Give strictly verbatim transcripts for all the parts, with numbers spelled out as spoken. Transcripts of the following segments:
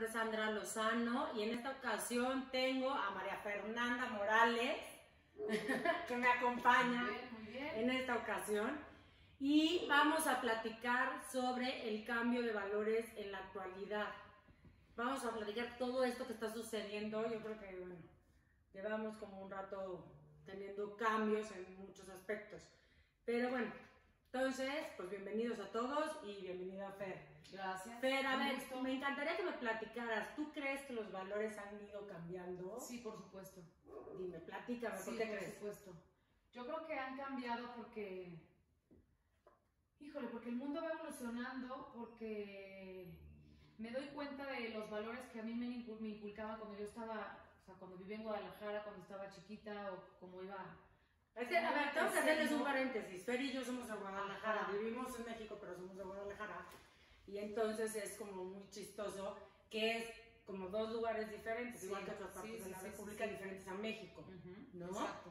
nombre es Sandra Lozano y en esta ocasión tengo a María Fernanda Morales que me acompaña muy bien, muy bien. en esta ocasión y vamos a platicar sobre el cambio de valores en la actualidad. Vamos a platicar todo esto que está sucediendo. Yo creo que, bueno, llevamos como un rato teniendo cambios en muchos aspectos, pero bueno. Entonces, pues bienvenidos a todos y bienvenida Fer. Gracias. Fer, a Un ver, gusto. me encantaría que me platicaras. ¿Tú crees que los valores han ido cambiando? Sí, por supuesto. Dime, platícame, Sí, ¿por qué por crees? supuesto. Yo creo que han cambiado porque, híjole, porque el mundo va evolucionando, porque me doy cuenta de los valores que a mí me, incu- me inculcaban cuando yo estaba, o sea, cuando vivía en Guadalajara, cuando estaba chiquita o como iba. Es que, a ver, tengo que hacerles un ¿no? paréntesis. Fer y yo somos de Guadalajara, Ajá. vivimos en México, pero somos de Guadalajara. Y entonces es como muy chistoso que es como dos lugares diferentes, Sí, igual que otras partes sí, de sí, la sí, República sí, sí. diferentes a México, Ujú, ¿no? Exacto.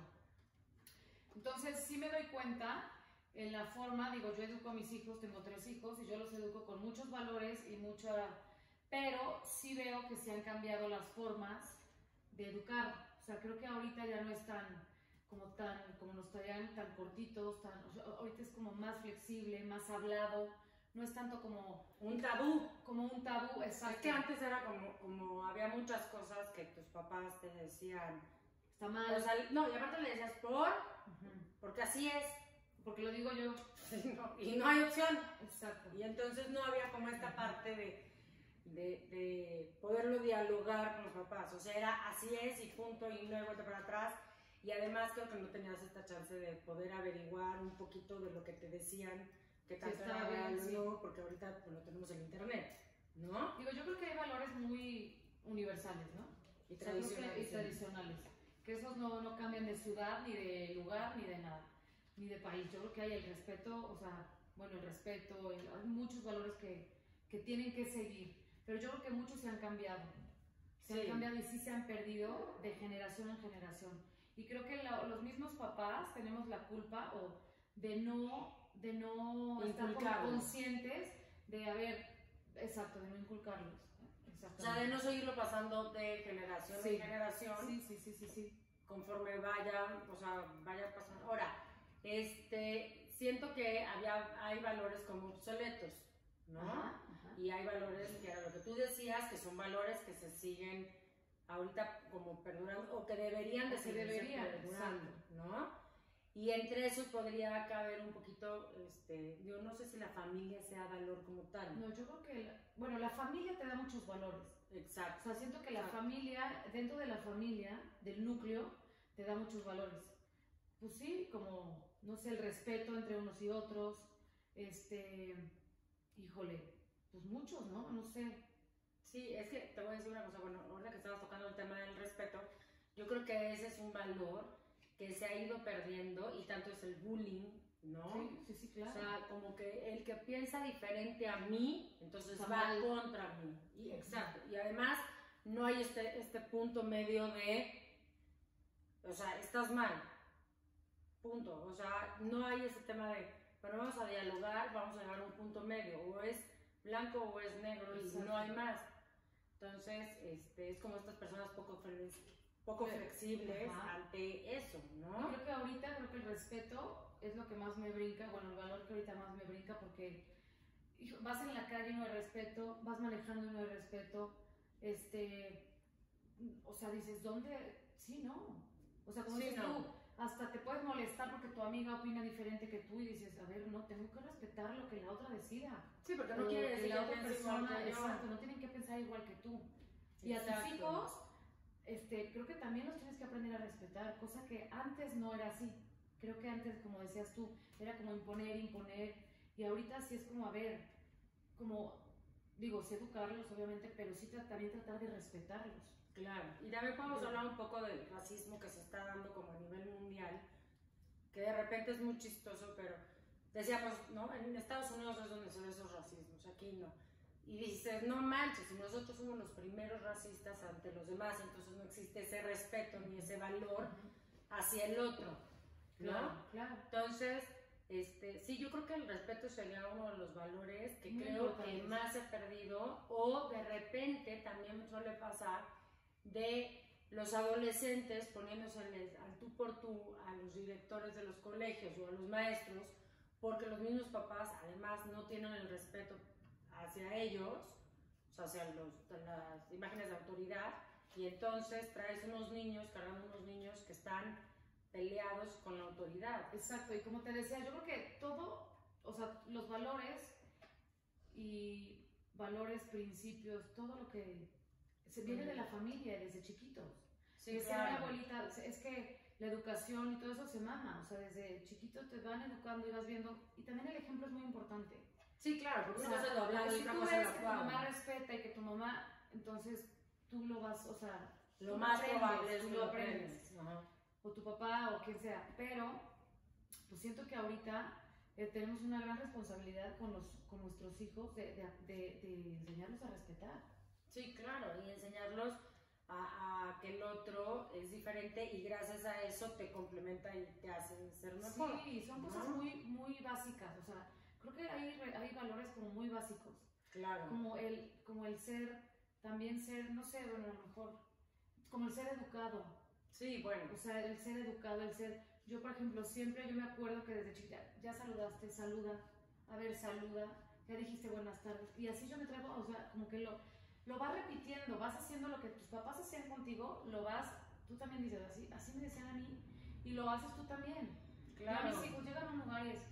Entonces sí me doy cuenta en la forma, digo, yo educo a mis hijos, tengo tres hijos y yo los educo con muchos valores y mucha, pero sí veo que se han cambiado las formas de educar. O sea, creo que ahorita ya no es tan, como tan, como nos traían tan cortitos, tan, o sea, ahorita es como más flexible, más hablado, no es tanto como Un tabú. como un tabú, exacto. Es que antes era como, como había muchas cosas que tus papás te decían. Está mal. O sea, no, y aparte le decías por, Ujú. porque así es. Porque lo digo yo. Y no, y no hay opción. Exacto. Y entonces no había como esta parte de, de, de poderlo dialogar con los papás. O sea, era así es y punto, y no hay vuelta para atrás. Y además creo que no tenías esta chance de poder averiguar un poquito de lo que te decían, que tanto estaba era real bien, o sí. no, porque ahorita pues, lo tenemos en internet, ¿no? Digo, yo creo que hay valores muy universales, ¿no? Y O sea, creo que- tradicionales. y tradicionales. Que esos no, no cambian de ciudad, ni de lugar, ni de nada, ni de país. Yo creo que hay el respeto, o sea, bueno, el respeto, el- hay muchos valores que, que tienen que seguir. Pero yo creo que muchos se han cambiado. Se Sí. han cambiado y sí se han perdido de generación en generación. Y creo que la- los mismos papás tenemos la culpa o de no, de no estar como Inculcarlos. conscientes de, a ver, exacto, de no inculcarlos. O sea, de no seguirlo pasando de generación Sí. en generación, Sí, sí, sí, sí, sí. conforme vaya, o sea, vaya pasando. Ahora, este, siento que había, hay valores como obsoletos, ¿no? Ajá, ajá. Y hay valores, que era lo que tú decías, que son valores que se siguen ahorita como perdurando, o que deberían de O que seguir deberían, perdurando, exacto. ¿no? Y entre eso podría caber un poquito, este, yo no sé si la familia sea valor como tal. No, yo creo que, la- bueno, la familia te da muchos valores. O Exacto. sea, siento que la Exacto. familia, dentro de la familia, del núcleo, te da muchos valores. Pues sí, como, no sé, el respeto entre unos y otros, este, híjole, pues muchos, ¿no? No sé. Sí, es que te voy a decir una cosa, bueno, ahora que estabas tocando el tema del respeto, yo creo que ese es un valor que se ha ido perdiendo y tanto es el bullying, ¿no? Sí, sí, sí, claro. O sea, como que el que piensa diferente a mí, entonces Está va mal. contra mí. Y, exacto. Y además no hay este, este punto medio de, o sea, estás mal, punto. O sea, no hay ese tema de, bueno, vamos a dialogar, vamos a llegar a un punto medio, o es blanco o es negro y Exacto. no hay más. Entonces, este, es como estas personas poco, flex- poco Pero- flexibles Ajá. ante eso, Yo ¿no? creo que ahorita, creo que el respeto es lo que más me brinca, bueno, el valor que ahorita más me brinca porque hijo, vas en la calle y no hay respeto, vas manejando y no hay respeto, este, o sea, dices, ¿dónde? Sí, no. O sea, como Sí, dices no. tú, hasta te puedes molestar porque tu amiga opina diferente que tú y dices, a ver, no, tengo que respetar lo que la otra decida. Sí, porque no O quiere que decir la que otra piense igual persona, que yo. exacto, no tienen que pensar igual que tú. Y a tus Exacto. hijos, este, creo que también los tienes que aprender a respetar, cosa que antes no era así. Creo que antes, como decías tú, era como imponer, imponer, y ahorita sí es como, a ver, como, digo, sí educarlos, obviamente, pero sí tra- también tratar de respetarlos. Claro, y también podemos hablar un poco del racismo que se está dando como a nivel mundial, que de repente es muy chistoso, pero decíamos, ¿no? En Estados Unidos es donde se ven esos racismos, aquí no. Y dices, no manches, si nosotros somos los primeros racistas ante los demás, entonces no existe ese respeto ni ese valor hacia el otro, ¿no? Claro, claro. Entonces, Este, sí, yo creo que el respeto sería uno de los valores que Muy creo importante, que sí. más he perdido, o de repente también suele pasar de los adolescentes poniéndose al tú por tú a los directores de los colegios o a los maestros, porque los mismos papás además no tienen el respeto hacia ellos, o sea, hacia los, las imágenes de autoridad, y entonces traes unos niños, cargando unos niños que están peleados con la autoridad. Exacto, y como te decía, yo creo que todo, o sea, los valores y valores, principios, todo lo que se viene de la familia desde chiquitos. Sí, Decía claro. mi abuelita, es que la educación y todo eso se mama, o sea, desde chiquito te van educando y vas viendo, y también el ejemplo es muy importante. Sí, claro, porque O una sea, cosa es lo hablado y si otra tú cosa es ves lo que tu actuado. mamá respeta y que tu mamá, entonces tú lo vas, o sea, Lo tú más aprendes, probable es tú que lo lo aprendes. aprendes. Ajá. O tu papá o quien sea, pero pues siento que ahorita eh, tenemos una gran responsabilidad con, los, con nuestros hijos de, de, de, de enseñarlos a respetar. Sí, claro, y enseñarlos a, a que el otro es diferente y gracias a eso te complementa y te hace ser mejor. Sí, son ¿no? cosas muy, muy básicas, o sea, creo que hay, hay valores como muy básicos, Claro. como el, como el ser, también ser, no sé, bueno, a lo mejor, como el ser educado. Sí, bueno. O sea, el ser educado, el ser... Yo, por ejemplo, siempre yo me acuerdo que desde chiquita, ya saludaste, saluda, a ver, saluda, ya dijiste buenas tardes, y así yo me traigo, o sea, como que lo, lo vas repitiendo, vas haciendo lo que tus papás hacían contigo, lo vas, tú también dices así, así me decían a mí, y lo haces tú también. Claro. Y a mis hijos llegan a un lugar y es,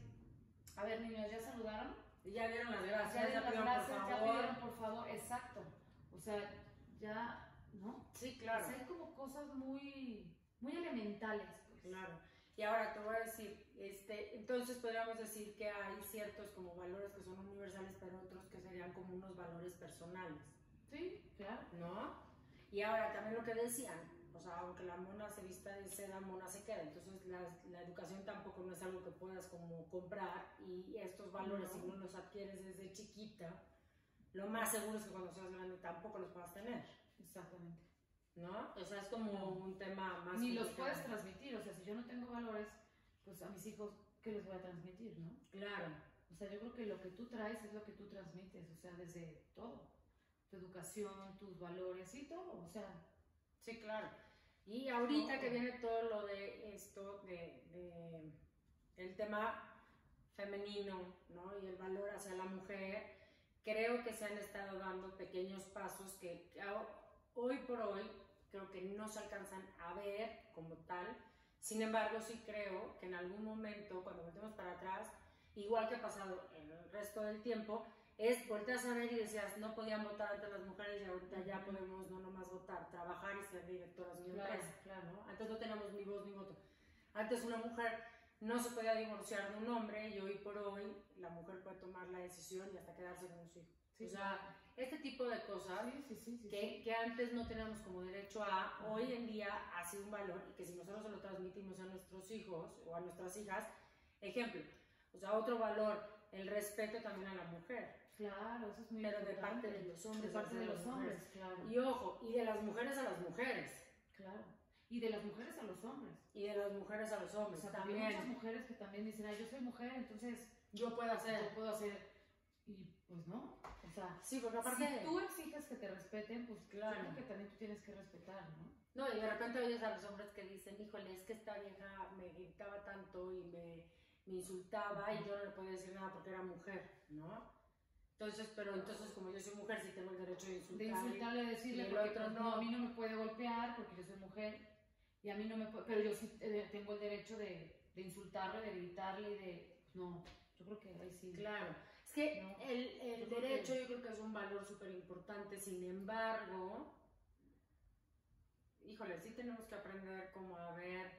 a ver, niños, ¿ya saludaron? Y ya dieron las gracias, Ya dieron las pidieron gracias, por ya favor. pidieron por favor, exacto. O sea, ya, ¿no? Sí, claro. O sea, hay como cosas muy, muy elementales, pues. Claro. Y ahora te voy a decir, este, entonces podríamos decir que hay ciertos como valores que son universales, pero otros que serían como unos valores personales. Sí, claro. ¿No? Y ahora también lo que decían, o sea, aunque la mona se vista de seda, mona se queda. Entonces la, la educación tampoco no es algo que puedas como comprar, y estos valores, No. si no los adquieres desde chiquita, lo más seguro es que cuando seas grande tampoco los puedas tener. Exactamente. ¿No? O sea, es como No. un tema más Ni los complicado. puedes transmitir, o sea, si yo no tengo valores, pues a mis hijos, ¿qué les voy a transmitir, no? Claro. O sea, yo creo que lo que tú traes es lo que tú transmites, o sea, desde todo. Tu educación, tus valores y todo, o sea. Sí, claro. Y ahorita todo. que viene todo lo de esto, de, de el tema femenino, ¿no? Y el valor hacia la mujer, creo que se han estado dando pequeños pasos que hoy por hoy creo que no se alcanzan a ver como tal. Sin embargo, sí creo que en algún momento, cuando volteemos para atrás, igual que ha pasado en el resto del tiempo, es volteas a ver y decías, no podían votar antes las mujeres y ahorita ya podemos no nomás votar, trabajar y ser directoras de una Claro, empresa. claro. ¿no? Antes no teníamos ni voz ni voto. Antes una mujer no se podía divorciar de un hombre y hoy por hoy la mujer puede tomar la decisión y hasta quedarse con su hijo. Sí, o sea, este tipo de cosas sí, sí, sí, sí, que, sí. que antes no teníamos como derecho a, hoy en día ha sido un valor, y que si nosotros se lo transmitimos a nuestros hijos o a nuestras hijas, ejemplo, o sea, otro valor, el respeto también a la mujer. Claro, eso es muy Pero de importante. parte de los hombres. De parte de hacia los las mujeres. hombres, claro. Y ojo, y de las mujeres a las mujeres. Claro. Y de las mujeres a los hombres. Y de las mujeres a los O hombres sea, porque hay muchas también. mujeres que también dicen, ay, yo soy mujer, entonces Yo puedo hacer. yo puedo hacer. Y pues no. O sea, Sí, porque aparte. si tú exiges que te respeten, pues Claro. claro que también tú tienes que respetar, ¿no? No, y de repente oyes a los hombres que dicen, híjole, es que esta vieja me gritaba tanto y me, me insultaba y yo no le podía decir nada porque era mujer, ¿no? Entonces, pero entonces como yo soy mujer sí tengo el derecho de De insultarle. insultarle, decirle, y el porque otro pues, no. no, a mí no me puede golpear porque yo soy mujer y a mí no me puede, pero yo sí eh, tengo el derecho de, de insultarle, de gritarle, de, pues no, yo creo que ahí sí. Claro, es que No, el, el yo creo derecho que- yo creo que es un valor súper importante, sin embargo, híjole, sí tenemos que aprender como a ver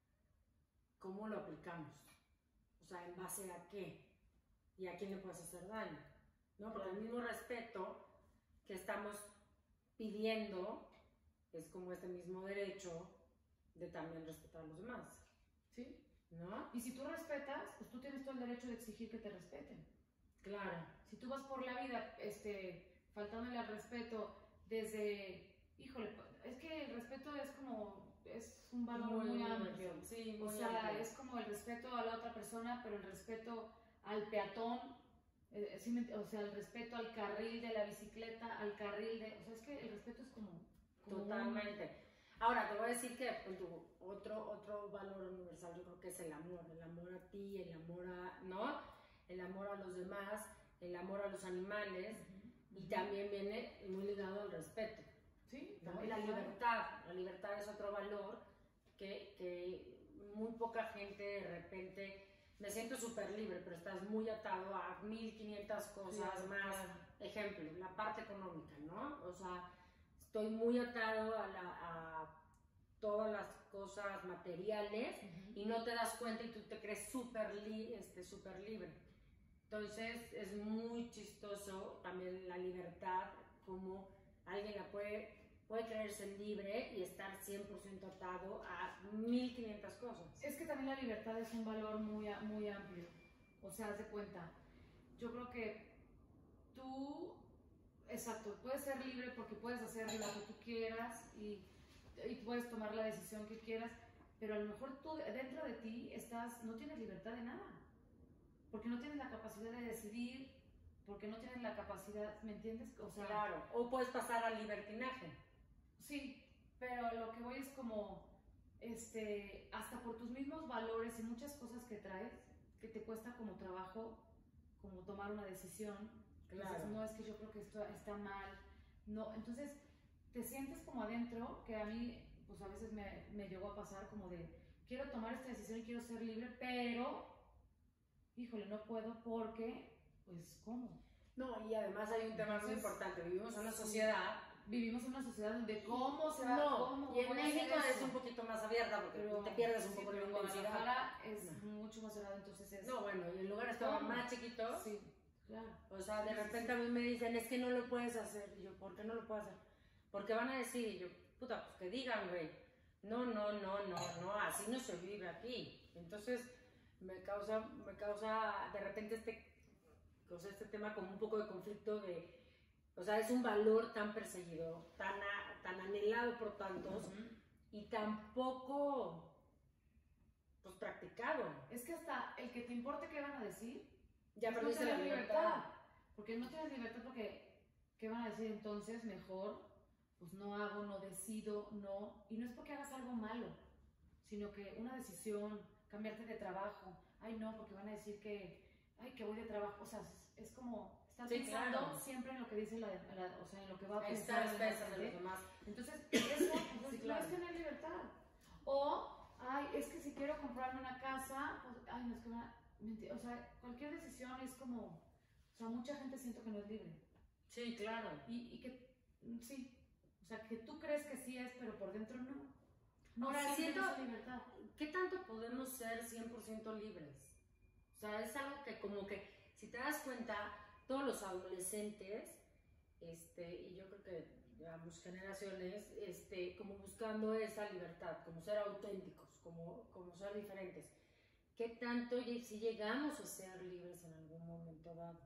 cómo lo aplicamos, o sea, en base a qué y a quién le puedes hacer daño, ¿no? Porque el mismo respeto que estamos pidiendo es como este mismo derecho de también respetar a los demás, Sí. ¿no? Y si tú respetas, pues tú tienes todo el derecho de exigir que te respeten. Claro. Si tú vas por la vida este, faltándole al respeto desde, híjole, es que el respeto es como es un valor muy, muy amplio. Sí, muy o sea, amplio. Es como el respeto a la otra persona, pero el respeto al peatón, eh, ¿sí me, o sea, el respeto al carril de la bicicleta, al carril de... O sea, es que el respeto es como... como Totalmente. Un... Ahora, te voy a decir que pues, otro, otro valor universal yo creo que es el amor. El amor a ti, el amor a... ¿no? El amor a los demás, el amor a los animales. Uh-huh. Y también viene muy ligado al respeto. Sí, ¿no? Y la libertad. La libertad es otro valor que, que muy poca gente de repente... Me siento súper libre, pero estás muy atado a mil quinientas cosas claro, más. Claro. Ejemplo, la parte económica, ¿no? O sea, estoy muy atado a, la, a todas las cosas materiales uh-huh. y no te das cuenta y tú te crees súper li, este, súper libre. Entonces, es muy chistoso también la libertad, como alguien la puede... puede creerse libre y estar cien por ciento atado a mil quinientas cosas. Es que también la libertad es un valor muy, muy amplio. O sea, haz de cuenta. Yo creo que tú, exacto, puedes ser libre porque puedes hacer lo que tú quieras y, y puedes tomar la decisión que quieras, pero a lo mejor tú dentro de ti estás, no tienes libertad de nada. Porque no tienes la capacidad de decidir, porque no tienes la capacidad, ¿me entiendes? O sea, claro, o puedes pasar al libertinaje. Sí, pero lo que voy es como, este, hasta por tus mismos valores y muchas cosas que traes, que te cuesta como trabajo, como tomar una decisión. Claro. Dices, no, es que yo creo que esto está mal. No, entonces te sientes como adentro, que a mí, pues a veces me, me llegó a pasar como de, quiero tomar esta decisión y quiero ser libre, pero, híjole, no puedo porque, pues, ¿cómo? No, y además hay un tema entonces, muy importante, vivimos en una sociedad... Vivimos en una sociedad donde cómo se va, no, cómo, y en México es un poquito más abierta porque pero, te pierdes un sí, poco de la intensidad. intensidad. Es no. mucho más cerrado, entonces es... No, bueno, y el lugar estaba ¿Cómo? más chiquito. Sí, claro. O sea, de sí, repente sí, a mí me dicen, es que no lo puedes hacer. Y yo, ¿por qué no lo puedo hacer? Porque van a decir, y yo, puta, pues que digan, güey. No, no, no, no, no, así no se vive aquí. Entonces, me causa, me causa de repente este, o sea, este tema como un poco de conflicto de... O sea, es un valor tan perseguido, tan, a, tan anhelado por tantos uh-huh. y tan poco, pues, practicado. Es que hasta el que te importe qué van a decir, ya no perdiste la libertad. libertad. Porque no tienes libertad porque, ¿qué van a decir entonces? Mejor, pues no hago, no decido, no. Y no es porque hagas algo malo, sino que una decisión, cambiarte de trabajo. Ay, no, porque van a decir que, ay, que voy de trabajo. O sea, es, es como... Estás sí, pensando claro. siempre en lo que dice la, la, o sea, en lo que va a pensar pensar de los demás. Entonces, eso pues, sí, claro. no es tener libertad. O, ay, es que si quiero comprarme una casa, pues, ay, no es que una, o sea, cualquier decisión es como, o sea, mucha gente siento que no es libre. Sí, claro. Y, y que, sí, o sea, que tú crees que sí es, pero por dentro no. No Ahora, siento, es libertad. ¿Qué tanto podemos ser cien por ciento libres? O sea, es algo que como que, si te das cuenta, todos los adolescentes, este, y yo creo que, digamos, generaciones, este, como buscando esa libertad, como ser auténticos, como, como ser diferentes. ¿Qué tanto, si llegamos a ser libres en algún momento dado?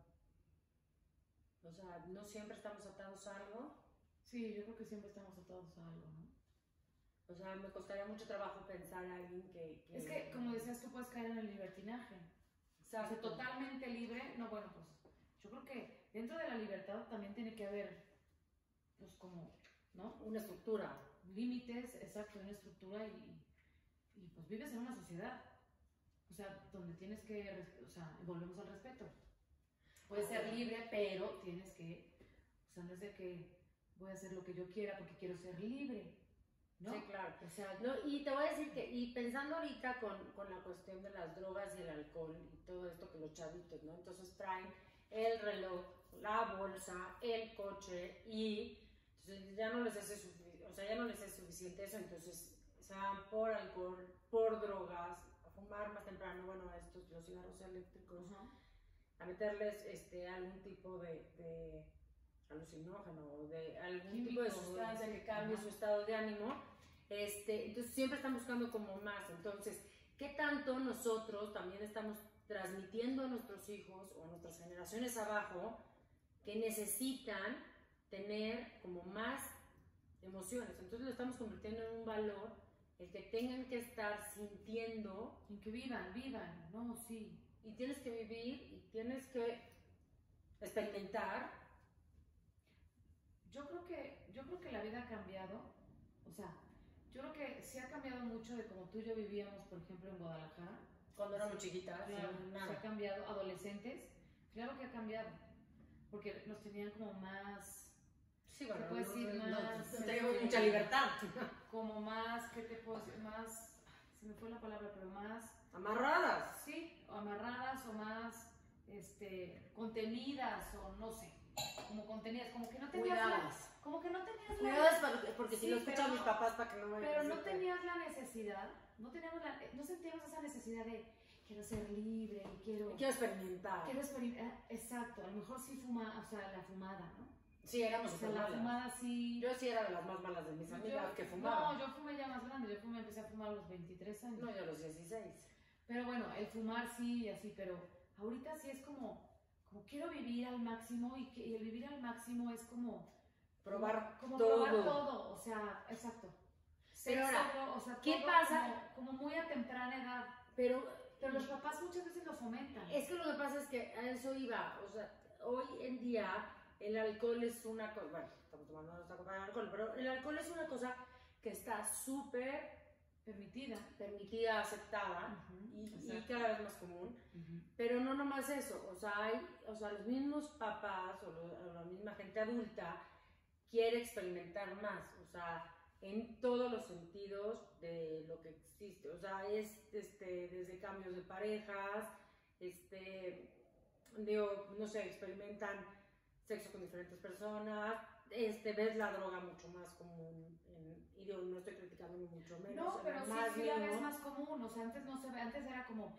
O sea, ¿no siempre estamos atados a algo? Sí, yo creo que siempre estamos atados a algo, ¿no? O sea, me costaría mucho trabajo pensar a alguien que... que es que, como decías, tú puedes caer en el libertinaje. Exacto. O sea, totalmente libre, no, bueno, pues yo creo que dentro de la libertad también tiene que haber, pues como, ¿no? Una estructura. Límites, exacto, una estructura y, y pues vives en una sociedad, o sea, donde tienes que, o sea, volvemos al respeto. Puedes ser libre, pero tienes que, o sea, no es de que voy a hacer lo que yo quiera porque quiero ser libre, ¿no? Sí, claro. O sea, no, y te voy a decir que, y pensando ahorita con, con la cuestión de las drogas y el alcohol y todo esto que los chavitos, ¿no? Entonces traen el reloj, la bolsa, el coche y entonces ya no les hace suficiente, o sea, ya no les es suficiente eso, entonces se van por alcohol, por drogas, a fumar más temprano, bueno, a estos, los cigarros eléctricos, uh-huh. a meterles este, algún tipo de, de alucinógeno o de algún Químico, tipo de sustancia que cambie uh-huh. su estado de ánimo, este, entonces siempre están buscando como más, entonces, ¿qué tanto nosotros también estamos transmitiendo a nuestros hijos o a nuestras generaciones abajo que necesitan tener como más emociones? Entonces lo estamos convirtiendo en un valor el que tengan que estar sintiendo. En que vivan, vivan, no, sí. Y tienes que vivir y tienes que experimentar. Yo creo que, yo creo que la vida ha cambiado, o sea, yo creo que sí ha cambiado mucho de como tú y yo vivíamos, por ejemplo, en Guadalajara. Cuando éramos chiquitas, Claro, sin se nada. ha cambiado, adolescentes, claro que ha cambiado, porque nos tenían como más, Sí, bueno, ¿Qué puedes no, decir? no, Más, no tenemos este, mucha libertad. como más, ¿qué te puedo decir? Más, se me fue la palabra, pero más, Amarradas. sí, o amarradas o más, este, contenidas o no sé, como contenidas, como que no tenías la, Cuidadas. como que no tenías Cuidadas la, porque, porque si Sí, lo escuchan pero mis no- papás para que no me pero no tenías la necesidad, no teníamos la, no sentíamos esa necesidad de quiero ser libre y quiero, Quiero experimentar. quiero experimentar, exacto, a lo mejor sí fuma, o sea, la fumada, ¿no? Sí, éramos O sea, súper la malas. fumada sí. Yo sí era de las más malas de mis amigas Yo- que fumaban. No, yo fumé ya más grande, yo fumé, empecé a fumar a los veintitrés años. No, yo a los dieciséis. Pero bueno, el fumar sí y así, pero ahorita sí es como, como quiero vivir al máximo y, que, y el vivir al máximo es como Probar como, como todo. probar todo, o sea, exacto. Pero Sexo, ahora, bro, o sea, ¿qué todo pasa? Como, como muy a temprana edad. Pero, Pero los papás muchas veces lo fomentan. es que lo que pasa es que a eso iba. O sea, hoy en día el alcohol es una cosa. Bueno, estamos tomando nuestra copa de alcohol, pero el alcohol es una cosa que está súper Permitida. permitida, aceptada Ujú, y, y exacto. cada vez más común. Pero no nomás eso, o sea, hay, o sea, los mismos papás o, lo- o la misma gente adulta quiere experimentar más, o sea, en todos los sentidos de lo que existe, o sea, es este, desde cambios de parejas, este, digo, no sé, experimentan sexo con diferentes personas, este, ves la droga mucho más común, en, y digo, no estoy criticando ni mucho menos, No, en pero el sí, más sí la ves mínimo. más común, o sea, antes no se ve, antes era como,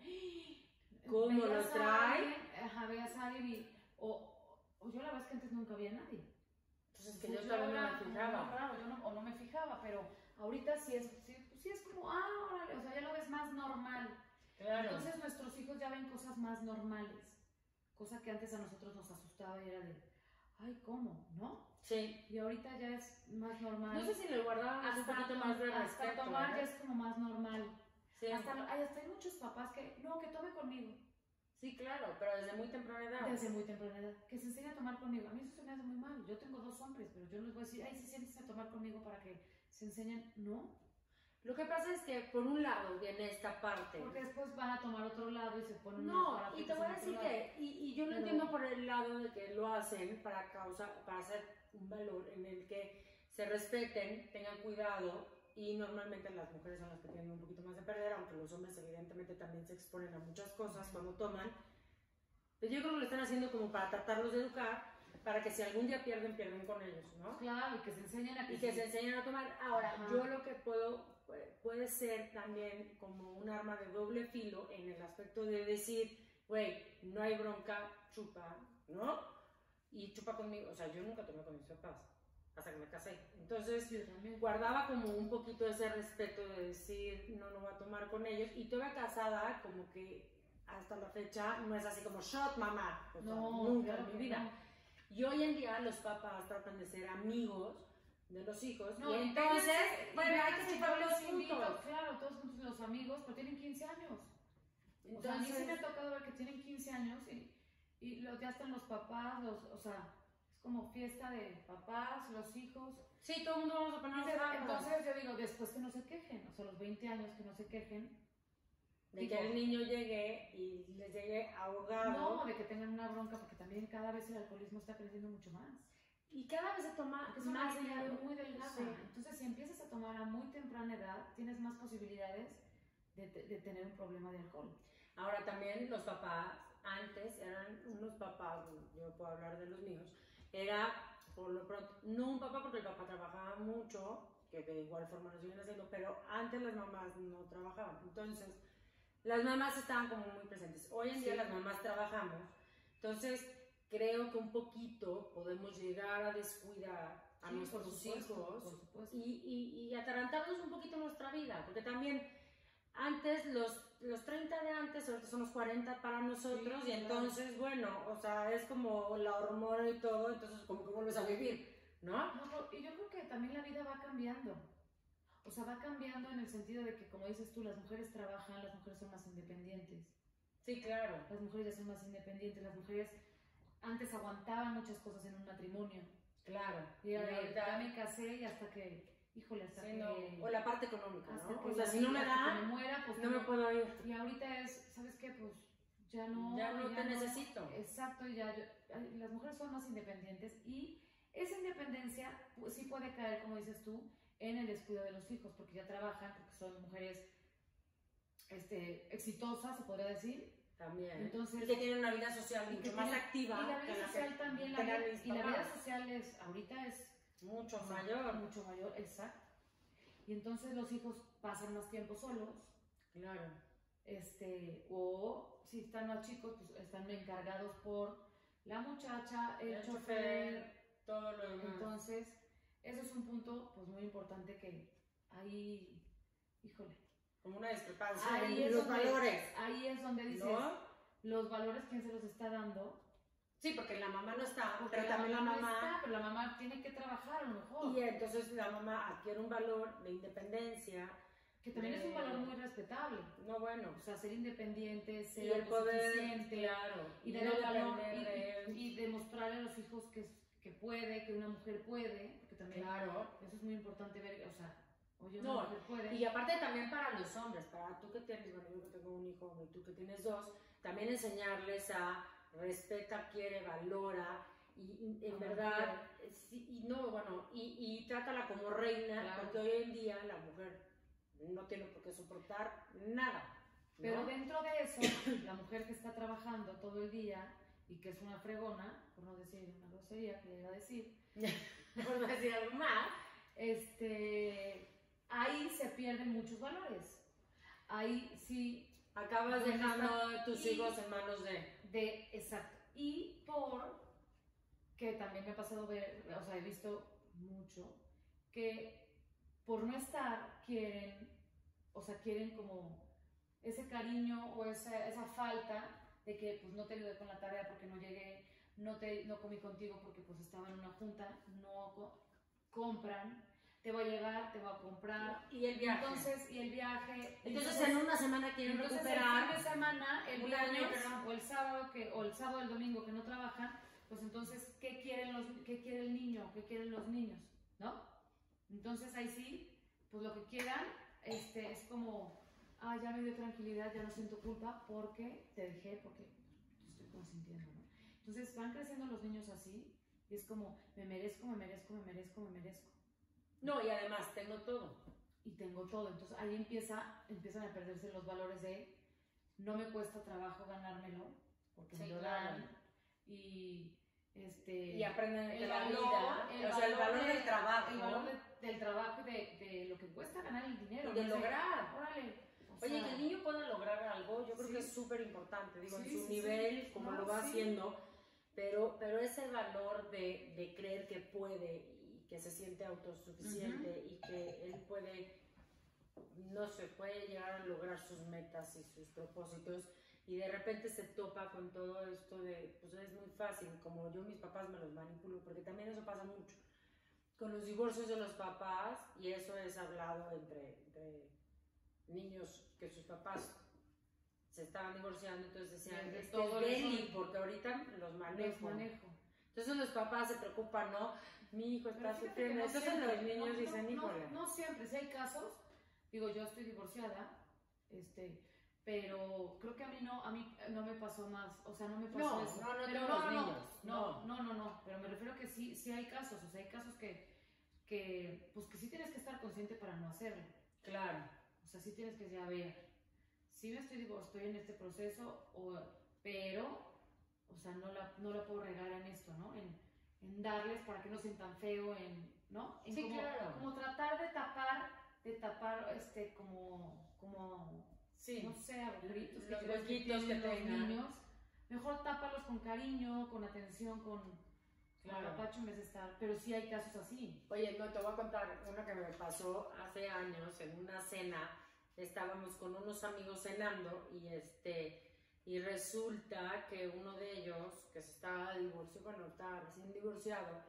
¿Cómo lo veías a trae? alguien, ajá, veías a alguien y, o, o yo la verdad es que antes nunca había nadie. Pues es que Entonces, yo también no era me como, fijaba. no, claro, yo no, o no me fijaba, pero ahorita sí es, sí, sí es como, ah, órale, o sea, ya lo ves más normal. Claro. Entonces nuestros hijos ya ven cosas más normales, cosa que antes a nosotros nos asustaba y era de, ay, ¿cómo? ¿No? Sí. Y ahorita ya es más normal. No sé si le guardábamos un poquito más de hasta respeto. tomar ¿eh? ya es como más normal. Sí. Hasta, lo- hay, hasta hay muchos papás que, no, que tome conmigo, Sí, claro, pero desde muy temprana edad. desde muy temprana edad, que se enseñe a tomar conmigo. A mí eso se me hace muy mal. Yo tengo dos hombres, pero yo no les voy a decir, ay, sí, siéntense a tomar conmigo para que se enseñen. No, Lo que pasa es que por un lado viene esta parte. porque después van a tomar otro lado y se ponen unos No, y parapetos te voy a en otro decir lado. que, y, y yo lo Pero- entiendo por el lado de que lo hacen para causar, para hacer un valor en el que se respeten, tengan cuidado, y normalmente las mujeres son las que tienen un poquito más de perder, aunque los hombres evidentemente también se exponen a muchas cosas cuando toman. Pero yo creo que lo están haciendo como para tratarlos de educar, para que si algún día pierden, pierden con ellos, ¿no? Claro, y que se enseñen a que Y que sí. se enseñen a tomar. Ahora, Ajá. yo lo que puedo, puede- puede ser también como un arma de doble filo en el aspecto de decir, güey, no hay bronca, chupa, ¿no? Y chupa conmigo, o sea, yo nunca tomé con mis papás, hasta que me casé. Entonces, Sí, yo también. guardaba como un poquito ese respeto de decir, no, no voy a tomar con ellos. Y todavía casada, como que hasta la fecha, no es así como shot, mamá, o sea, No, nunca claro en mi que vida. no. Y hoy en día los papás tratan de ser amigos de los hijos. No, y y entonces, vénganse- y bueno, hay vénganse que y yo chuparlos los invito, juntos. claro, todos juntos los amigos, pero tienen quince años. O sea, a mí sí Entonces, me ha tocado ver que tienen quince años y, y los, ya están los papás, los, o sea, es como fiesta de papás, los hijos. sí, todo el mundo vamos a ponernos de acuerdo. Entonces yo digo, después que no se quejen, o sea, los veinte años que no se quejen. De que el niño llegue y les llegue ahogado. No, de que tengan una bronca, porque también cada vez el alcoholismo está creciendo mucho más. Y cada vez se toma Porque es una más línea seguido. muy delgada. Sí. Entonces, si empiezas a tomar a muy temprana edad, tienes más posibilidades de, de- de tener un problema de alcohol. Ahora también los papás, antes eran unos papás, bueno, yo puedo hablar de los míos, era por lo pronto, no un papá porque el papá trabajaba mucho, que de igual forma lo siguen haciendo, pero antes las mamás no trabajaban. Entonces, las mamás estaban como muy presentes. Hoy en día Sí. las mamás trabajamos, entonces creo que un poquito podemos llegar a descuidar a Sí, nuestros por supuesto, hijos por supuesto. y, y, y atarantarnos un poquito nuestra vida, porque también antes los, los treinta de antes, ahorita son los cuarenta para nosotros, Sí, y entonces, bueno, o sea, es como la hormona y todo, entonces como que vuelves a vivir, ¿no? No, pero- y yo creo que también la vida va cambiando. o sea, va cambiando en el sentido de que, como dices tú, las mujeres trabajan, las mujeres son más independientes. Sí, claro. Las mujeres ya son más independientes, las mujeres antes aguantaban muchas cosas en un matrimonio. Claro. Y ahora ya me casé y hasta que, híjole, hasta sí, que... No. O la parte económica, hasta ¿no? Que o sea, si no me da, que me muera, pues no me puedo ir. Y ahorita es, ¿sabes qué? Pues ya no... Ya no ya te no, necesito. Exacto, ya yo, las mujeres son más independientes y esa independencia pues, sí puede caer, como dices tú, en el descuido de los hijos, porque ya trabajan, porque son mujeres este, exitosas, se podría decir. También. Entonces, y que tienen una vida social mucho más tiene, activa. Y la vida que social la que también, la vida, y la vida social es, ahorita es mucho mayor. Mucho mayor, exacto. Y entonces los hijos pasan más tiempo solos. Claro. Este, o si están más chicos, pues están encargados por la muchacha, el, el chofer, chofer, todo lo demás. Entonces, eso es un punto pues muy importante que ahí, híjole. Como una discrepancia ahí en los donde, valores. Ahí es donde dices, ¿no? Los valores, ¿quién se los está dando? Sí, porque la mamá no está, porque pero la también mamá la mamá... No está, pero la mamá tiene que trabajar a lo mejor. Y entonces la mamá adquiere un valor de independencia. Que también de... es un valor muy respetable. No, bueno. O sea, ser independiente, ser y el poder, claro. Y, y, no el valor, de... y, y demostrarle a los hijos que, que puede, que una mujer puede, porque también claro. Eso es muy importante ver, o sea, oye, una no, mujer puede. Y aparte también para los hombres, para tú que tienes, bueno, yo que tengo un hijo y tú que tienes dos, también enseñarles a respeta, quiere, valora y, y en Amor, verdad, sí, y no, bueno, y, y trátala como reina, claro. Porque hoy en día la mujer no tiene por qué soportar nada. ¿No? Pero dentro de eso, la mujer que está trabajando todo el día y que es una fregona, por no decir una grosería que le iba a decir, por no decir algo más, este, ahí se pierden muchos valores. Ahí sí... Acabas dejando a tus y, hijos en manos de... de... Exacto. Y por... que también me ha pasado ver, o sea, he visto mucho, que por no estar quieren, o sea, quieren como ese cariño o esa, esa falta de que pues no te ayudé con la tarea porque no llegué, no, te, no comí contigo porque pues estaba en una junta, no co compran, te voy a llegar, te voy a comprar. Y el viaje. Entonces, y el viaje. Entonces, entonces en una semana quieren entonces, recuperar. El fin de semana, el viernes, viernes, o el sábado, que, o el sábado, el domingo que no trabajan, pues entonces, ¿qué quieren los, qué quiere el niño? ¿Qué quieren los niños? ¿No? Entonces ahí sí, pues lo que quieran, este, es como, ah, ya me dio tranquilidad, ya no siento culpa porque te dejé, porque te estoy consintiendo, ¿no? Entonces van creciendo los niños así, y es como, me merezco, me merezco, me merezco, me merezco. No, y además tengo todo. Y tengo todo, entonces ahí empieza, empiezan a perderse los valores de, no me cuesta trabajo ganármelo, porque sí, me lo claro. dan, y... Este, y aprenden de la valor, vida, el o sea, el valor de, del trabajo. El valor de, del trabajo y de, de lo que cuesta ganar el dinero. Y de no lograr. Sé, órale. O Oye, sea, que el niño pueda lograr algo, yo creo sí. que es súper importante, digo, sí, en su sí, nivel, sí. como no, lo va sí. haciendo, pero, pero ese valor de, de creer que puede y que se siente autosuficiente uh-huh. y que él puede, no sé, puede llegar a lograr sus metas y sus propósitos. Y de repente se topa con todo esto de, pues es muy fácil, como yo mis papás me los manipulo, porque también eso pasa mucho, con los divorcios de los papás, y eso es hablado entre, entre niños que sus papás se estaban divorciando, entonces decían, sí, es todo que es Beli, porque ahorita los manejo. los manejo. Entonces los papás se preocupan, ¿no? Mi hijo está sufriendo, no entonces siempre, los niños no, dicen, no, híjole. No, no siempre, si hay casos, digo, yo estoy divorciada, este... pero creo que a mí no, a mí no me pasó más, o sea, no me pasó no, eso. No, no, pero no, no, los no, niños, no, no, no, no, pero me refiero a que sí, sí hay casos, o sea, hay casos que, que, pues que sí tienes que estar consciente para no hacerlo. Claro. O sea, sí tienes que decir, a ver, sí me estoy, digo, estoy en este proceso, o, pero, o sea, no la, no la puedo regar en esto, ¿no? En, en darles para que no sientan feo, en, ¿no? En sí, como, claro. Como tratar de tapar, de tapar, este, como, como... Sí. no sé, agujeritos, los huequitos que, que tengan los niños, mejor tápalos con cariño, con atención, con claro. apapacho en vez de estar, pero sí hay casos así. Oye, no, te voy a contar una que me pasó hace años en una cena, estábamos con unos amigos cenando y este, y resulta que uno de ellos, que se estaba divorciando, bueno, estaba recién divorciado,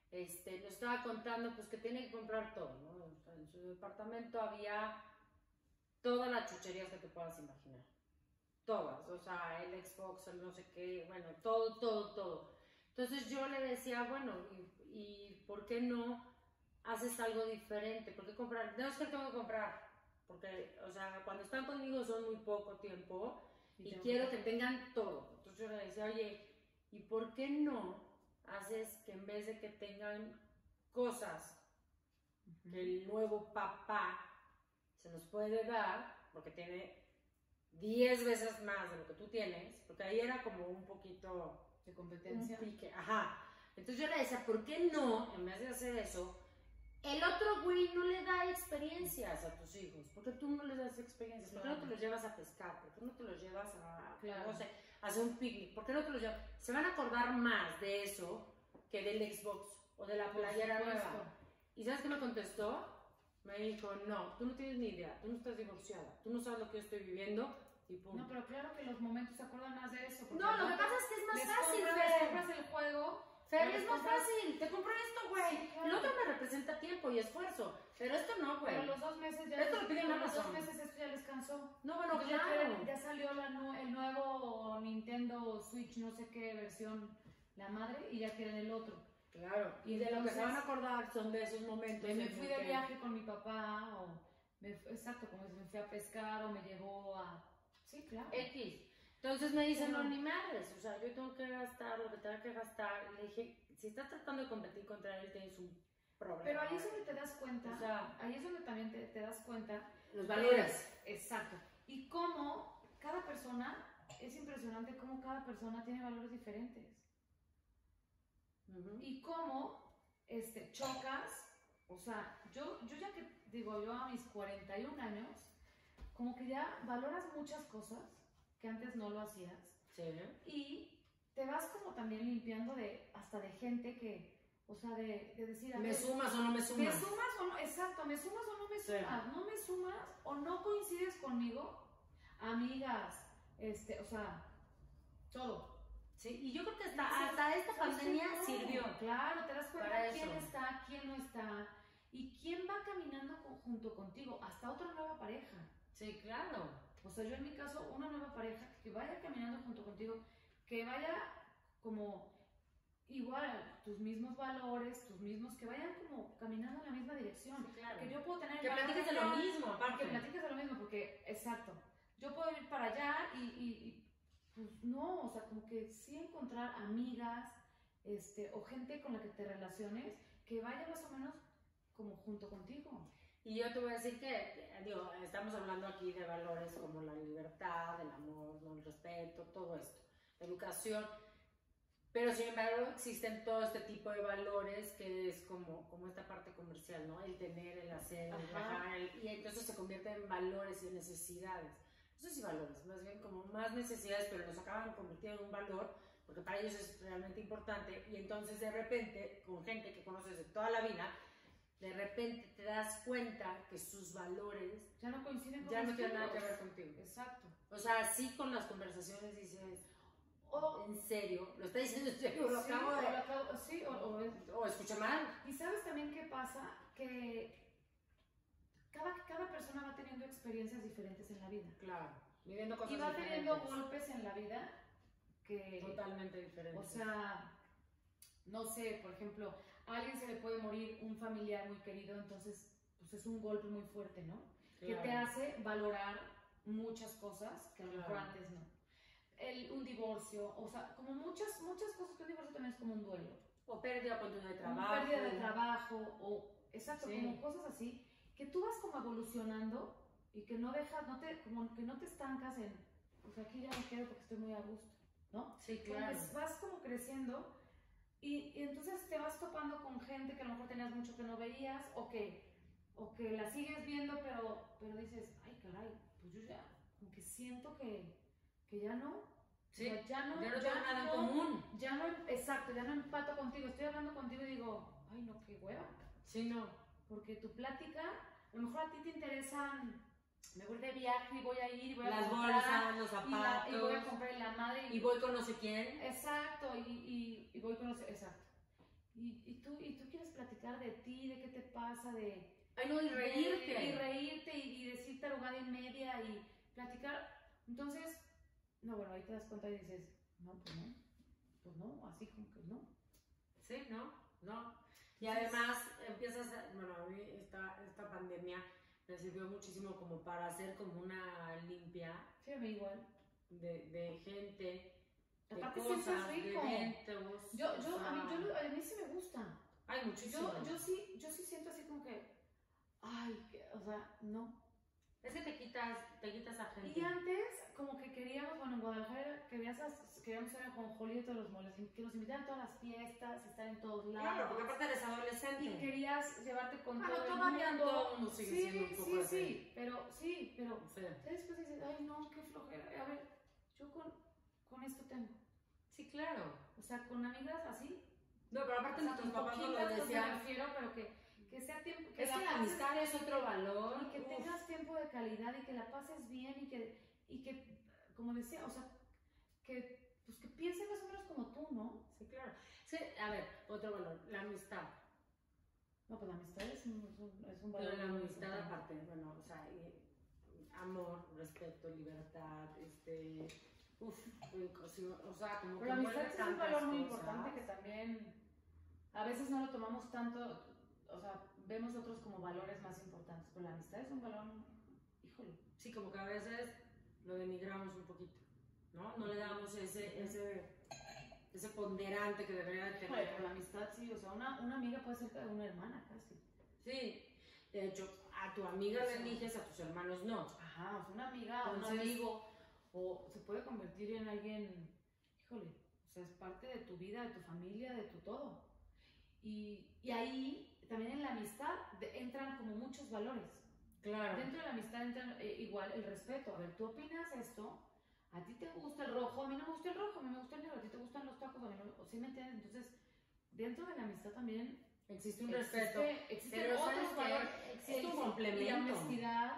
este, nos estaba contando pues que tiene que comprar todo, ¿no? O sea, en su departamento había todas las chucherías que te puedas imaginar. Todas, o sea, el Xbox, el no sé qué, bueno, todo, todo, todo. Entonces yo le decía, bueno, ¿y, y por qué no haces algo diferente? ¿Por qué comprar? No es que tengo que comprar, porque, o sea, cuando están conmigo son muy poco tiempo y, y quiero que tengan todo. Entonces yo le decía, oye, ¿y por qué no haces que en vez de que tengan cosas uh-huh. que el nuevo papá se nos puede dar, porque tiene diez veces más de lo que tú tienes, porque ahí era como un poquito de competencia. Un pique, ajá. Entonces yo le decía, ¿por qué no, en vez de hacer eso, el otro güey no le da experiencias a tus hijos? ¿Por qué tú no les das experiencias? ¿Por qué no te los llevas a pescar? ¿Por qué no te los llevas a, claro. no sé, a hacer un picnic? ¿Por qué no te los llevas? Se van a acordar más de eso que del Xbox o de la playera nueva. ¿Y sabes qué me contestó? Me dijo, no, tú no tienes ni idea, tú no estás divorciada, tú no sabes lo que yo estoy viviendo. No, pero claro que los momentos se acuerdan más de eso. No, lo que pasa es que es más les fácil, compras, Fer. Les compras el juego. Fer, es más fácil. Te compro esto, güey. Sí, claro. Lo otro me representa tiempo y esfuerzo. Pero esto no, güey. Pero los dos meses ya. Esto lo piden los dos meses esto ya les cansó. No, bueno, entonces, claro. Ya, ya salió la, el nuevo Nintendo Switch, no sé qué versión, la madre, y ya quieren el otro. Claro. Y, y de entonces, lo que se van a acordar son de esos momentos. Me fui de que... viaje con mi papá, o. Me, exacto, como me fui a pescar, o me llevó a. Sí, claro. X. Entonces me dicen, no, ni madres, o sea, yo tengo que gastar lo que tenga que gastar. Le dije, si estás tratando de competir contra él, tienes un problema. Pero ahí es donde te das cuenta, o sea, ahí es donde también te, te das cuenta. Los valores. Eh, exacto. Y cómo cada persona, es impresionante cómo cada persona tiene valores diferentes. Uh-huh. Y cómo este, chocas, o sea, yo, yo ya que, digo, yo a mis cuarenta y un años, como que ya valoras muchas cosas que antes no lo hacías. Sí. Y te vas como también limpiando de hasta de gente que, o sea, de, de decir... ¿Me ver, sumas o no me sumas? ¿Me sumas o no? Exacto, ¿me sumas o no me sumas? Sí. ¿No me sumas o no coincides conmigo? Amigas, este, o sea, todo. Sí, y yo creo que hasta, hasta esta pandemia sí, sirvió. Claro, te das cuenta quién está, quién no está y quién va caminando con, junto contigo, hasta otra nueva pareja. Sí, claro. O sea, yo en mi caso, una nueva pareja que vaya caminando junto contigo, que vaya como igual, tus mismos valores, tus mismos, que vayan como caminando en la misma dirección. Sí, claro. Que yo puedo tener... Que platiques de lo mismo, aparte. Que platiques de lo mismo, porque, exacto, yo puedo ir para allá y, y, y pues no, o sea, como que sí encontrar amigas, este, o gente con la que te relaciones, que vaya más o menos como junto contigo. Y yo te voy a decir que, digo, estamos hablando aquí de valores como la libertad, el amor, ¿no? El respeto, todo esto, la educación, pero sin embargo existen todo este tipo de valores que es como, como esta parte comercial, ¿no? El tener, el hacer, el viajar, el, y entonces se convierte en valores y en necesidades. No sé si valores, más bien como más necesidades, pero los acaban convirtiendo en un valor, porque para ellos es realmente importante, y entonces de repente, con gente que conoces de toda la vida, de repente te das cuenta que sus valores ya no coinciden con ya no tienen nada que ver contigo. Exacto. O sea, sí con las conversaciones dices, oh, ¿en serio? ¿Lo está diciendo en serio? ¿Lo sí, acabo de...? O, lo acabo, sí, o, o, es, o escucha mal. Y ¿sabes también qué pasa? Que cada, cada persona va teniendo experiencias diferentes en la vida. Claro, viviendo cosas diferentes. Y va diferentes. teniendo golpes en la vida que... Totalmente diferentes. O sea, no sé, por ejemplo... A alguien se le puede morir un familiar muy querido, entonces pues es un golpe muy fuerte, ¿no? Claro. Que te hace valorar muchas cosas que a lo mejor claro. antes no. El, un divorcio, o sea, como muchas, muchas cosas, que un divorcio también es como un duelo. O pérdida de oportunidad de trabajo. O pérdida de trabajo, o exacto, sí. Como cosas así, que tú vas como evolucionando y que no dejas, no te, como que no te estancas en, pues aquí ya me quedo porque estoy muy a gusto, ¿no? Sí, claro. Entonces vas como creciendo. Y, y entonces te vas topando con gente que a lo mejor tenías mucho que no veías o que, o que la sigues viendo, pero, pero dices, ay caray, pues yo ya, como que siento que, que ya no. Sí, o sea, ya no, ya no ya tengo nada en no, común. Ya no, exacto, ya no empato contigo. Estoy hablando contigo y digo, ay no, qué hueva. Sí, no. Porque tu plática, a lo mejor a ti te interesan. Me voy de viaje y voy a ir y voy a las comprar. Las bolsas, los zapatos. Y, la, y voy a comprar la madre. Y, y voy con no sé quién. Exacto, y, y, y voy con no sé, exacto. y, y, tú, y tú quieres platicar de ti, de qué te pasa, de... Ay, no, y reírte. De, y reírte y, y decir tarugada y media y platicar. Entonces, no, bueno, ahí te das cuenta y dices, no, pues no, pues no, así como que no. Sí, no, no. Y además empiezas, a, bueno, a mí esta, esta pandemia me sirvió muchísimo como para hacer como una limpia. Sí, a mí igual. De, de gente, de aparte cosas, es rico. de eventos. Yo, yo, o sea, a, mí, yo, a mí sí me gusta. Ay, muchísimo. Yo, yo, sí, yo sí siento así como que, ay, que, o sea, no. Es que te quitas, te quitas a gente. Y antes, como que queríamos, bueno, en Guadalajara queríamos, queríamos ir a Jonjoli de todos los moles, que nos invitaran a todas las fiestas, estar en todos lados. Claro, porque aparte eres adolescente. Y querías llevarte con bueno, todo el todavía mundo. todo el mundo sigue sí, siendo un poco sí, así. sí, pero, sí, pero, Sí. después dices, ay, no, qué flojera. A ver, yo con, con esto tengo. Sí, claro. O sea, con amigas así. No, pero aparte o sea, nuestros con papás no lo poquitas, decían. me refiero, pero que... Que sea tiempo, que es que la pases, amistad es otro valor. y que Uf. tengas tiempo de calidad y que la pases bien y que, y que como decía, o sea, que, pues que piensen más o menos como tú, ¿no? Sí, claro. Sí, a ver, otro valor, la amistad. No, pues la amistad es un, es un, es un valor. Pero la amistad aparte, bueno, o sea, eh, amor, respeto, libertad, este, uf, o sea, como Pero que la amistad envuelve es un tantas valor muy cosas. importante que también a veces no lo tomamos tanto, o sea, vemos otros como valores más importantes, pero la amistad es un valor, híjole. Sí, como que a veces lo denigramos un poquito, ¿no? No le damos ese, ese, ese ponderante que debería de tener. Híjole, pero la amistad sí, o sea, una, una amiga puede ser una hermana casi. Sí, de hecho, a tu amiga le eliges, a tus hermanos no. Ajá, o sea, una amiga, Entonces, un amigo, o se puede convertir en alguien, híjole, o sea, es parte de tu vida, de tu familia, de tu todo. Y, y ahí, también en la amistad, de, entran como muchos valores. Claro. Dentro de la amistad entra eh, igual el respeto. A ver, tú opinas esto, a ti te gusta el rojo, a mí no me gusta el rojo, a mí me gusta el negro, a ti te gustan los tacos, a mí no, ¿sí me entiendes? Entonces, dentro de la amistad también existe un existe, respeto. Existen pero otros valores. existe un el, complemento. Y la honestidad,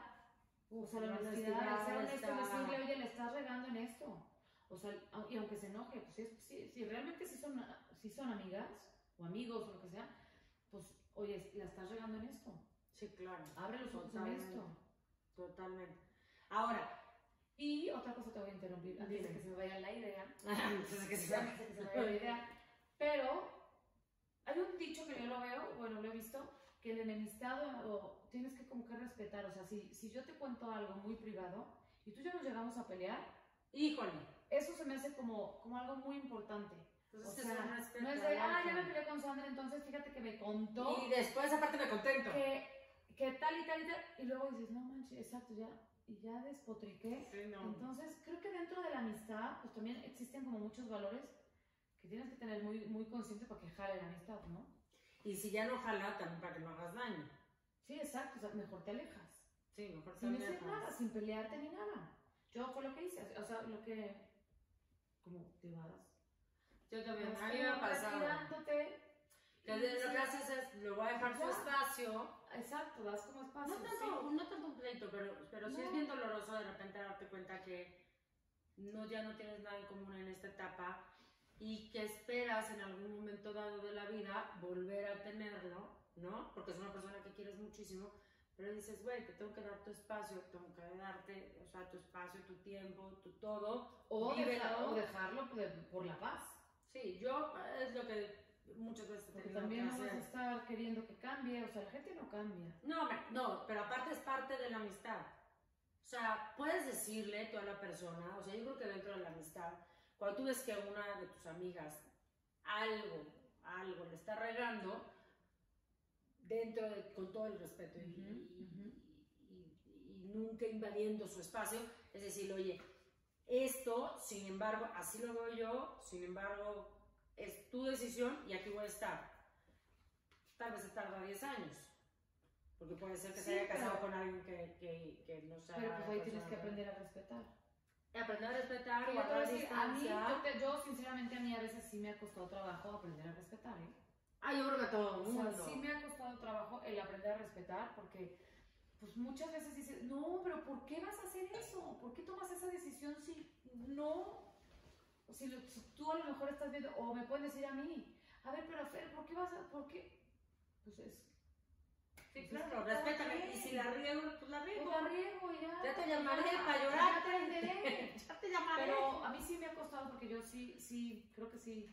o sea, la la honestidad, honestidad el ser honesto, está... decirle, oye, le estás regando en esto. O sea, y aunque se enoje, pues si, si, si realmente sí son, si son amigas o amigos o lo que sea, pues, oye, la estás regando en esto. Sí, claro. Abre los ojos en esto. Totalmente. Ahora, y otra cosa te voy a interrumpir antes dime. de que se me vaya la idea. Antes de que se antes de que se me vaya la idea. Pero hay un dicho que yo lo veo, bueno, lo he visto, que la enemistad o, o tienes que como que respetar. O sea, si, si yo te cuento algo muy privado y tú ya nos llegamos a pelear, híjole. Eso se me hace como, como algo muy importante. Entonces, o sea, no, no es de, ah, ya me peleé con Sandra, entonces fíjate que me contó. Y después, aparte, me contento. Que, que tal y tal y tal. Y luego dices, no manches, exacto, ya. Y ya despotriqué. Sí, no. Entonces, creo que dentro de la amistad, pues también existen como muchos valores que tienes que tener muy, muy consciente para que jale la amistad, ¿no? Y si ya no jala, también para que no hagas daño. Sí, exacto, o sea, mejor te alejas. Sí, mejor te sin alejas. decir nada, sin pelearte ni nada. Yo fue lo que hice, o sea, lo que, como te vas. Yo también, Vas a mí me ha pasado. retirándote. Que de lo que haces es, le voy a dejar su Ya. espacio. Exacto, das como espacio. No tanto, sí. no tanto un pleito, pero, pero sí No. es bien doloroso de repente darte cuenta que no, ya no tienes nada en común en esta etapa y que esperas en algún momento dado de la vida volver a tenerlo, ¿no? Porque es una persona que quieres muchísimo, pero dices, güey, te tengo que dar tu espacio, tengo que darte, o sea, tu espacio, tu tiempo, tu todo. O, vívelo. deja- o dejarlo por, por la paz. Sí, yo es lo que muchas veces he Porque tenido también que no vas a hacer. estar queriendo que cambie, o sea, la gente no cambia. No, me- no, pero aparte es parte de la amistad. O sea, puedes decirle tú a la persona, o sea, yo creo que dentro de la amistad, cuando tú ves que una de tus amigas algo, algo le está regando, dentro de, con todo el respeto y, Ujú, y- ujú. y- y nunca invadiendo su espacio, es decir, oye, esto, sin embargo, así lo veo yo, sin embargo, es tu decisión y aquí voy a estar. Tal vez se tarda diez años. Porque puede ser que Sí, se haya casado pero- con alguien que, que, que no sea. Pero pues ahí la tienes que persona- aprender a respetar. Aprender a respetar, Que yo te voy a guardar decir, a mí, distancia. yo, te- yo sinceramente a mí a veces sí me ha costado trabajo aprender a respetar, ¿eh? Ah, yo creo que a todo el O sea, mundo. sí me ha costado trabajo el aprender a respetar porque pues muchas veces dices, no, pero ¿por qué vas a hacer eso? ¿Por qué tomas esa decisión si no? O si, lo- si tú a lo mejor estás viendo, o me pueden decir a mí, A ver, pero Fer, ¿por qué vas a...? ¿Por qué? Pues es... Sí, claro, respétame. Y si la riego, pues la riego. Pues la riego y ya. Ya te llamaré ya, para ya llorarte. aprenderé. Ya te llamaré. Pero a mí sí me ha costado porque yo sí, sí, creo que sí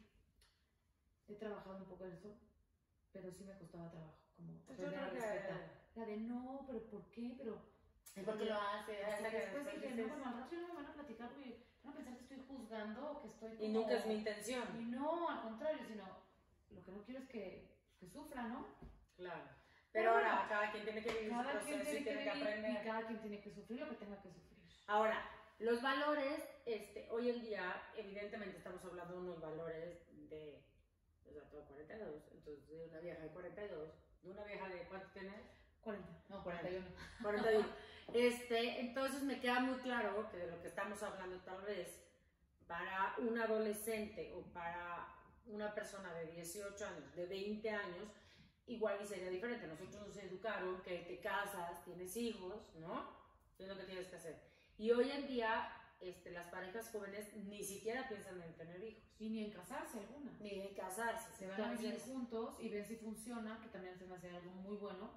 he trabajado un poco en eso, pero sí me costaba trabajo, como Pues yo aprender a creo que- respetar. La de no, pero ¿por qué? Pero... ¿Y por qué lo hace? Hasta Hasta que que después después dije, dices- no, bueno, al rato ya no me van a platicar porque van a pensar que estoy juzgando o que estoy como... Y nunca es mi intención. Y no, al contrario, sino lo que no quiero es que, que sufra, ¿no? Claro. Pero Pero ahora bueno, cada quien tiene que vivir su Cada quien proceso tiene y que tiene que vivir y aprender. cada quien tiene que sufrir lo que tenga que sufrir. Ahora, los valores, este, hoy en día, evidentemente estamos hablando de unos valores de, o sea, tengo cuarenta y dos, entonces de una vieja de cuarenta y dos, de una vieja de, ¿cuánto tienes? cuarenta, no, cuarenta y uno. cuarenta y uno. Este, entonces me queda muy claro que de lo que estamos hablando tal vez, para un adolescente o para una persona de dieciocho años, de veinte años, igual y sería diferente. Nosotros nos educaron que te casas, tienes hijos, ¿no? Es lo que tienes que hacer. Y hoy en día, este, las parejas jóvenes ni siquiera piensan en tener hijos. Y ni en casarse algunas. Ni en casarse. Se van a vivir Entonces, juntos y ven si funciona, que también se me hace algo muy bueno,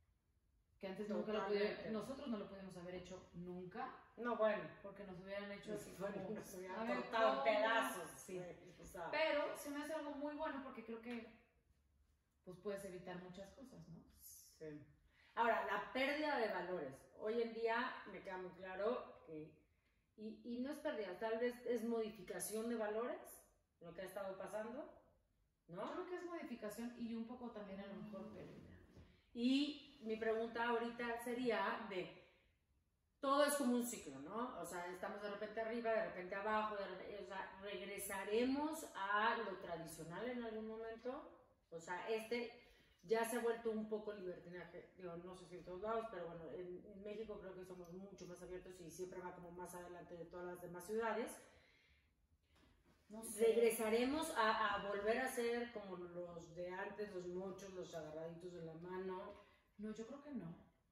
que antes nunca lo Totalmente. pudimos, nosotros no lo pudimos haber hecho nunca, no, bueno. porque nos hubieran hecho así Bueno, como, nos a hubieran ver, cortado en ¿cómo? pedazos. Sí. O sea, Pero se me hace algo muy bueno porque creo que pues puedes evitar muchas cosas, ¿no? sí. Ahora, la pérdida de valores. Hoy en día me queda muy claro que, y, y no es pérdida, tal vez es modificación de valores, lo que ha estado pasando, Yo ¿no? creo que es modificación y un poco también a lo mejor pérdida. Y mi pregunta ahorita sería de, todo es como un ciclo, ¿no? O sea, estamos de repente arriba, de repente abajo, de repente, o sea, regresaremos a lo tradicional en algún momento. O sea, este ya se ha vuelto un poco libertinaje, digo, no sé si en todos lados, pero bueno, en, en México creo que somos mucho más abiertos y siempre va como más adelante de todas las demás ciudades. No sé. Regresaremos a, a volver a ser como los de antes, los mochos, los agarraditos de la mano. No, yo creo que no.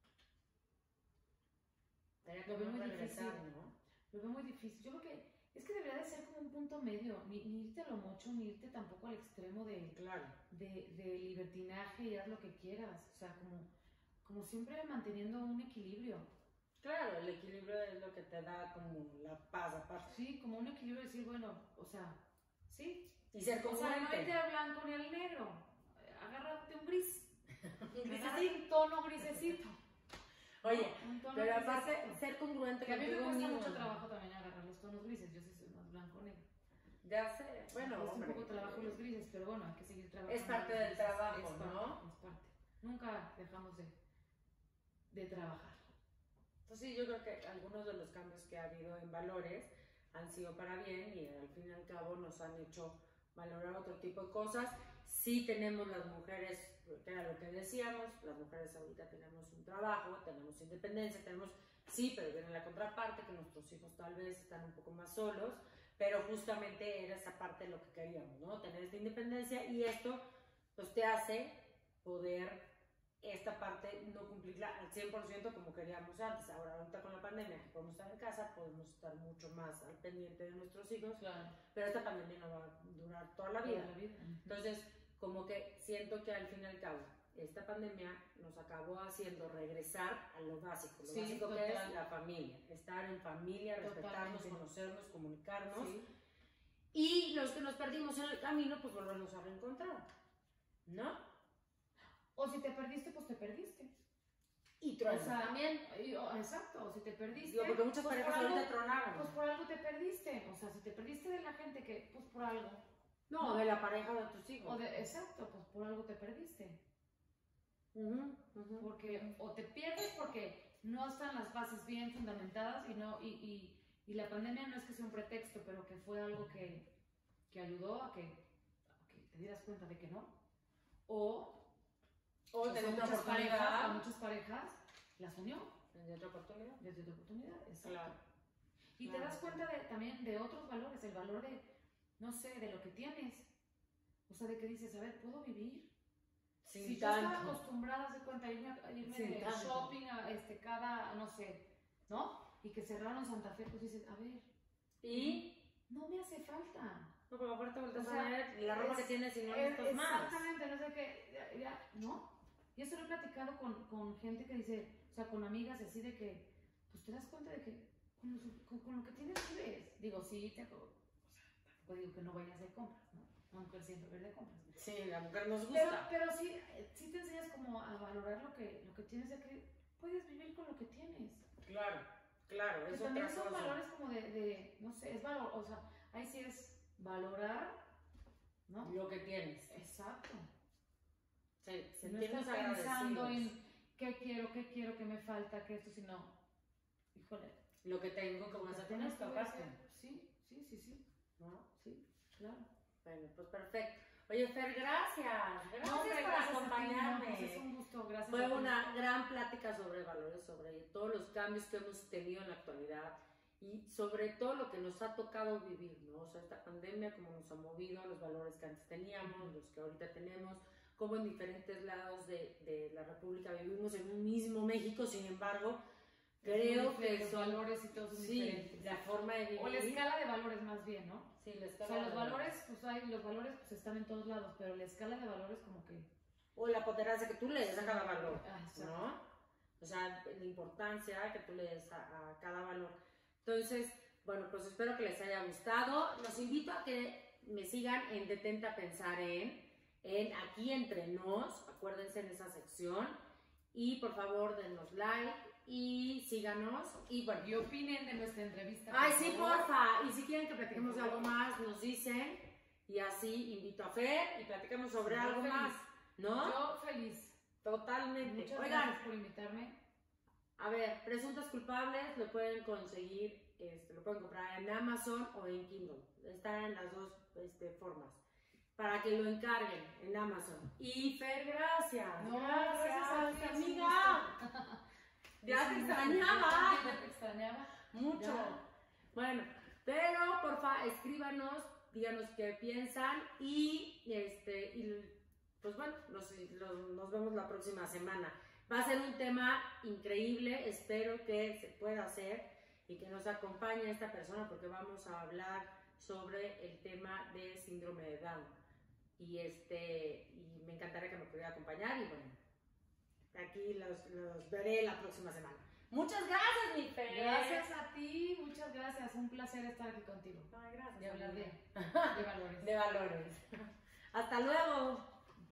Estaría Lo veo como muy regresar, difícil. ¿no? Lo veo muy difícil. Yo creo que es que debería de ser como un punto medio, ni, ni irte a lo mucho, ni irte tampoco al extremo de, Claro. de, de libertinaje y haz lo que quieras. O sea, como, como siempre manteniendo un equilibrio. Claro, el equilibrio es lo que te da como la paz aparte. Sí, como un equilibrio de decir, bueno, o sea, sí. Y ser O sea, no irte congruente. al blanco ni al negro. Agárrate un gris. Un Agárrate un tono grisecito. Oye, ¿no? Un tono pero aparte, grisecito. ser congruente Que a mí me contigo cuesta mismo. mucho trabajo también agarrar los tonos grises. Yo sí soy más blanco o negro. Ya sé, bueno, Es un hombre, poco trabajo los grises, pero bueno, hay que seguir trabajando. es parte los del grises. trabajo, Es parte, ¿no? Es parte. Nunca dejamos de, de trabajar. Entonces sí, yo creo que algunos de los cambios que ha habido en valores han sido para bien y al fin y al cabo nos han hecho valorar otro tipo de cosas. Sí tenemos las mujeres, que era lo que decíamos, las mujeres ahorita tenemos un trabajo, tenemos independencia, tenemos, sí, pero viene la contraparte, que nuestros hijos tal vez están un poco más solos, pero justamente era esa parte de lo que queríamos, ¿no? Tener esta independencia y esto pues te hace poder esta parte no cumplirla al cien por ciento como queríamos antes. Ahora, ahorita con la pandemia, que podemos estar en casa, podemos estar mucho más al pendiente de nuestros hijos, Claro. pero esta pandemia no va a durar toda la vida. Toda la vida. Entonces, como que siento que al fin y al cabo, esta pandemia nos acabó haciendo regresar a lo básico. Lo Sí, básico que total. es la familia. Estar en familia, respetarnos, Totalmente. conocernos, comunicarnos. Sí. Y los que nos perdimos en el camino, pues volvernos a reencontrar. ¿No? O si te perdiste, pues te perdiste. Y truenos O sea, también. y- o- exacto, o si te perdiste. Digo, porque muchas pues parejas por algo- ahorita tronaron. Pues por algo te perdiste. O sea, si te perdiste de la gente que, pues por algo. No, de la pareja de tus hijos. O de, exacto, pues por algo te perdiste. Ujú, ujú. Porque o te pierdes porque no están las bases bien fundamentadas y no y, y, y la pandemia no es que sea un pretexto, pero que fue algo que, que ayudó a que, a que te dieras cuenta de que no. O, O pues, tener a otra muchas parejas, a oportunidad. muchas parejas las unió Tener otra oportunidad. desde tu oportunidad. Exacto. Claro. Y Claro. te das cuenta de, también de otros valores, el valor de, no sé, de lo que tienes. O sea, de que dices, a ver, ¿puedo vivir? Sin si yo estaba tanto. acostumbrada, de cuenta, a irme, a irme Sin de tanto. shopping a, este, cada, no sé, ¿no? Y que cerraron Santa Fe, pues dices, a ver, Y no me hace falta. No, pero mejor te volteas O sea, a ver la ropa es- que tienes y no es- necesitas más. Exactamente, no sé qué, ya, ya, ¿no? Y eso lo he platicado con, con gente que dice, o sea, con amigas así de que, pues te das cuenta de que con lo, su- con, con lo que tienes vives. Digo, sí, te, o sea, tampoco digo que no vayas a hacer compras, ¿no? Una mujer siempre va a ir de compras. Sí, la mujer nos Pero, gusta. pero sí, eh, sí te enseñas como a valorar lo que, lo que tienes, de que puedes vivir con lo que tienes. Claro, claro, Que es también otra son cosa. valores como de, de, no sé, es valor, o sea, ahí sí es valorar, ¿no? Lo que tienes. Exacto. Sí, Si no sentirnos estás pensando agradecidos. en qué quiero, qué quiero, qué me falta, qué esto, sino, híjole, Lo que tengo, ¿cómo vas a poner esto voy a aparte? hacer. Sí, sí, sí, sí, ¿No? sí, claro. Bueno, pues perfecto. Oye, Fer, gracias. Gracias No, hombre, por gracias a ti, acompañarme. no, pues es un gusto, gracias Fue a ti. una gran plática sobre valores, sobre todos los cambios que hemos tenido en la actualidad y sobre todo lo que nos ha tocado vivir, ¿no? O sea, esta pandemia, cómo nos ha movido, los valores que antes teníamos, los que ahorita tenemos, cómo en diferentes lados de, de la República vivimos en un mismo México, sin embargo, creo Muy que diferentes son... valores y todos son Sí, diferentes. la forma de vivir. O la escala de valores más bien, ¿no? Sí, la O escala sea, de los valores, pues hay, los valores pues están en todos lados, pero la escala de valores como que... O la poterancia que tú le des a cada valor, Ah, exacto. ¿no? O sea, la importancia que tú le des a, a cada valor. Entonces, bueno, pues espero que les haya gustado. Los invito a que me sigan en Detente a Pensar en, en Aquí Entre Nos, acuérdense en esa sección. Y por favor, denos like y síganos. Y bueno, Y opinen de nuestra entrevista. ay, por sí, favor. porfa. Y si quieren que platiquemos de algo más, nos dicen. Y así invito a Fer y platicamos sobre Yo algo feliz. más, ¿no? Yo feliz. Totalmente. Muchas Oigan, gracias por invitarme. a ver, Presuntas Culpables lo pueden conseguir, este, lo pueden comprar en Amazon o en Kindle. Está en las dos este, formas. Para que lo encarguen en Amazon. Y Fer, gracias. No, gracias, gracias a ti, es un amiga. Ya te extrañaba. Ya te extrañaba. Mucho. Ya. Bueno, pero porfa, escríbanos, díganos qué piensan y, este, y pues bueno, nos, los- nos vemos la próxima semana. Va a ser un tema increíble, espero que se pueda hacer y que nos acompañe esta persona porque vamos a hablar sobre el tema de síndrome de Down. Y, este, y me encantaría que me pudiera acompañar y bueno, aquí los, los veré la próxima semana. Muchas gracias, mi Fer. Gracias a ti, muchas gracias. Un placer estar aquí contigo. Ay, gracias. Y hablar de, amiga. de valores. De valores. Hasta luego.